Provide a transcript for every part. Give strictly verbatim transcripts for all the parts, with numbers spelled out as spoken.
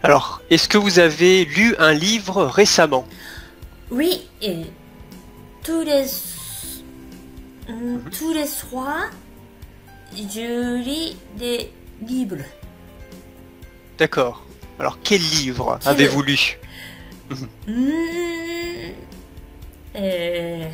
Alors, est-ce que vous avez lu un livre récemment? Oui, et tous les, hum, Mhm. tous les soirs, je lis des livres. D'accord. Alors, quel livre Quel- avez-vous lu? Mhm. Hum, euh,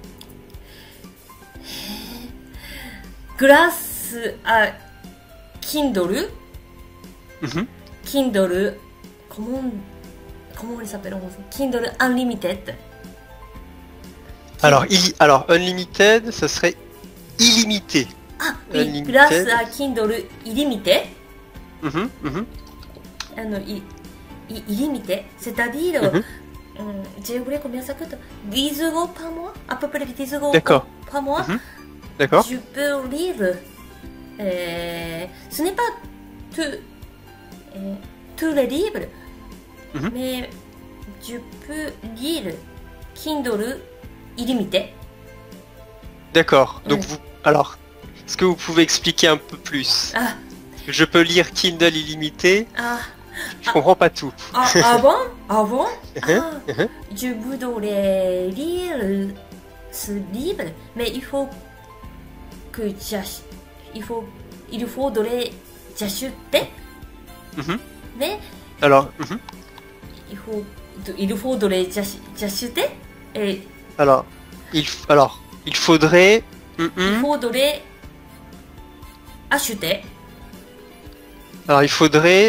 grâce à Kindle, Mhm. Kindle, comment, comment il s'appelle en français? Kindle Unlimited. Alors, il... Alors, Unlimited, ça serait illimité. Ah oui, Unlimited. grâce à Kindle illimité, Mhm, mhm, ah non, i- i- illimité, c'est-à-dire, mhm. hum, j'ai oublié combien ça coûte, dix euros par mois, à peu près dix euros D'accord. par mois, Mhm. D'accord. je peux lire, euh, ce n'est pas tout, euh, tous les livres, Mhm. mais je peux lire Kindle illimité. D'accord. Donc, Ouais. vous... Alors, est-ce que vous pouvez expliquer un peu plus? Ah, Je peux lire Kindle illimité, ah, je comprends pas tout. ah, avant, avant, Mhm, ah, mhm. je voudrais lire ce livre, mais il faut que j'ach- il faut, il faudrait j'acheter, Mhm. mais Alors, mhm. il faut, il faudrait j'ach- j'acheter, et Alors, il... f- Alors, il faudrait... Mhm. il faudrait acheter. Alors, il faudrait...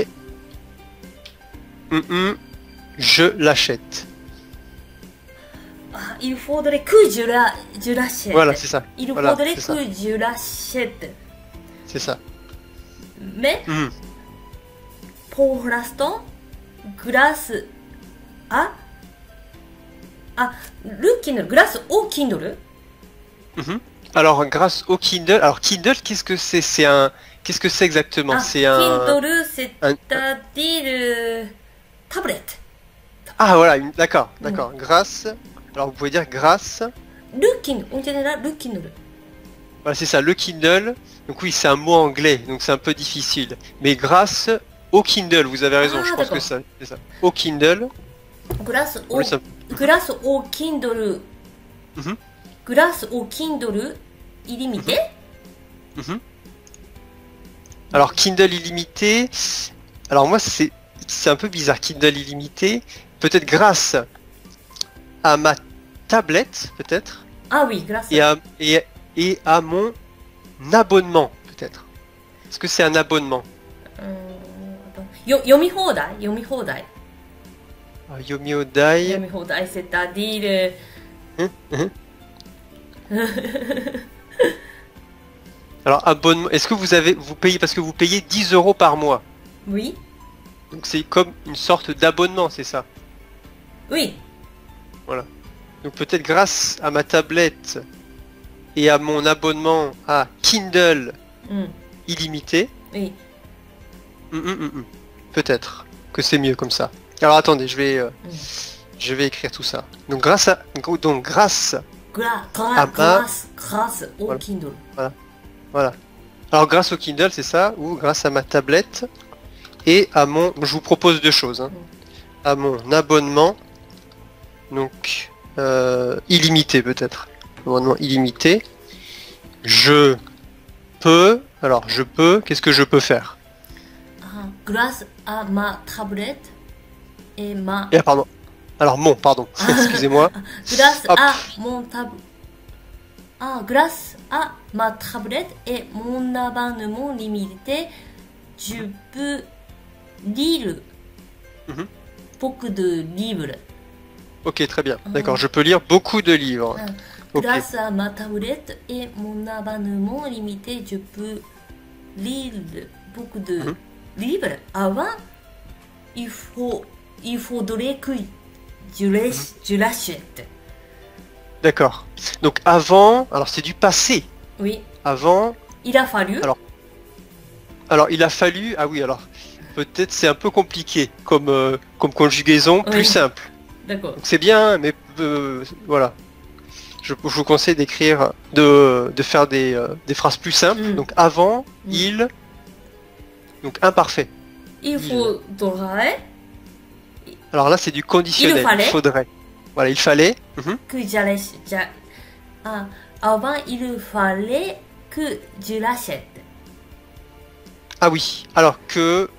Mhm. Je l'achète. Ah, il faudrait que je la, je l'achète. Voilà, c'est ça. Il Voilà, faudrait c'est ça. que je l'achète. C'est ça. Mais Mhm. pour l'instant, grâce à, à le Kindle, grâce au Kindle, Mhm. Alors, grâce au Kindle... Alors, Kindle, qu'est-ce que c'est? C'est un... Qu'est-ce que c'est exactement? ah, C'est un... Kindle, un- c'est-à-dire euh, tablette. Ah, voilà, une- d'accord, d'accord. Grâce... Alors, vous pouvez dire grâce... Le Kindle, en général, le Kindle. Voilà, c'est ça, le Kindle. Donc oui, c'est un mot anglais, donc c'est un peu difficile. Mais grâce au Kindle, vous avez raison, Ah, je pense d'accord. que ça, c'est ça. Au Kindle, Grâce au, oui, ça- grâce au Kindle, Mhm. grâce au Kindle illimité, Mhm. Alors, Kindle illimité... Alors moi, c'est c'est un peu bizarre, Kindle illimité. Peut-être grâce à ma tablette, peut-être, ah oui, grâce et à, et, et à mon abonnement, peut-être. Est-ce que c'est un abonnement? うーんよ読み放題読み放題 Ah, Yomi Odai... 読み放題セタディール Hein, hein. Alors, abonnement, est-ce que vous avez, vous payez, parce que vous payez dix euros par mois. Oui, Donc c'est comme une sorte d'abonnement, c'est ça. oui, Donc peut-être grâce à ma tablette et à mon abonnement à Kindle うん、 illimité, oui. hum, hum, hum, hum. Peut-être que c'est mieux comme ça. Alors attendez, je vais, euh, Mm. je vais écrire tout ça. Donc grâce à, donc grâce, グラグラあグラスグラスオー Voilà. キンドル voilà. Alors grâce au Kindle, c'est ça, ou grâce à ma tablette et à mon, je vous propose deux choses, hein. À mon abonnement, donc euh, illimité peut-être, abonnement illimité. Je peux, alors je peux, qu'est-ce que je peux faire? あグラスあまタブレットえま Et, ah, pardon. Alors mon, pardon. Excusez-moi. グラス Hop. あモンタブあグラスあまタブレットえモンナバヌモンリミテジュプリル Mhm. 僕de livre Ok, très bien. Ah. D'accord, je peux lire beaucoup de livres. Ok. Grâce à ma tablette et mon abonnement limité, je peux lire beaucoup de Mhm. livres. Avant, il faut, il faudrait que je l'ach- je l'achète. D'accord. Donc avant, alors c'est du passé. Oui, Avant, il a fallu. Alors, alors il a fallu, ah oui, alors peut-être c'est un peu compliqué comme, euh, comme conjugaison, plus Oui. simple. D'accord. Donc c'est bien, mais euh, voilà. Je, je vous conseille d'écrire, de, de faire des, euh, des phrases plus simples. Mm. Donc avant, Mm. il, donc imparfait. Il faudrait Alors là, c'est du conditionnel. Il fallait. faudrait. Voilà, il fallait. Mhm. que j'allais. j'a- Ah, avant, il fallait que je l'achète. Ah oui. Alors que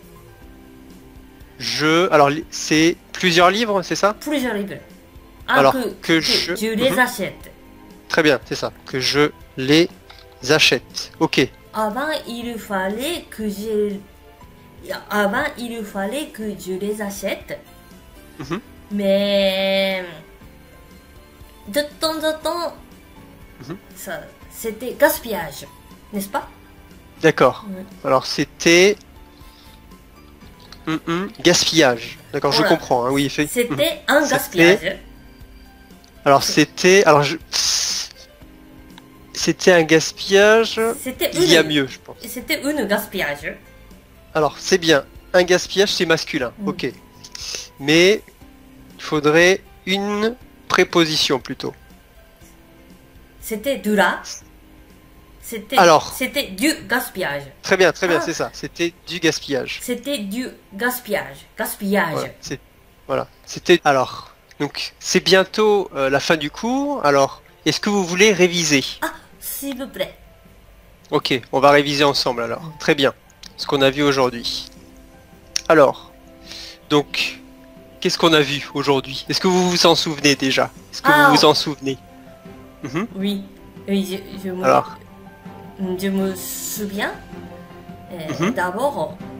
je. Alors li- c'est plusieurs livres, c'est ça? Plusieurs livres. Ah, Alors, que, que que je- je les Mhm. achète. Très bien, c'est ça. Que je les achète. Ok. Avant, il fallait que je. Avant, il fallait que je les achète. Mhm. Mais. De temps en temps, Mhm. ça, c'était gaspillage. N'est-ce pas? D'accord. Ouais. Alors c'était. Hum, hum, gaspillage. D'accord, je Voilà. comprends. Hein, oui, fait. C'était un C'était- gaspillage. Alors c'était. Alors je. C'était un gaspillage. C'était Il y a une. mieux, je pense. C'était une gaspillage. Alors c'est bien. Un gaspillage, c'est masculin. Mm. Ok. Mais il faudrait une préposition plutôt. C'était de la. C'était. Alors. C'était du gaspillage. Très bien, très bien, Ah. c'est ça. C'était du gaspillage. C'était du gaspillage. Gaspillage. Voilà. c'est- Voilà. C'était. Alors. Donc c'est bientôt euh, la fin du cours. Alors est-ce que vous voulez réviser? Ah, s'il vous plaît. Ok, on va réviser ensemble alors. Très bien. Ce qu'on a vu aujourd'hui. Alors, donc, qu'est-ce qu'on a vu aujourd'hui? Est-ce que vous vous en souvenez déjà? Est-ce que Ah. vous vous en souvenez? Mhm. Oui. Oui, je, je me, Alors, je me souviens. Euh, Mhm. D'abord,